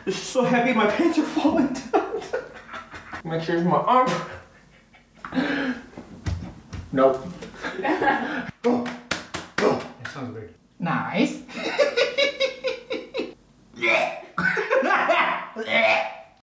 This is so heavy, my pants are falling down. Make sure it's my arm. Nope. Oh.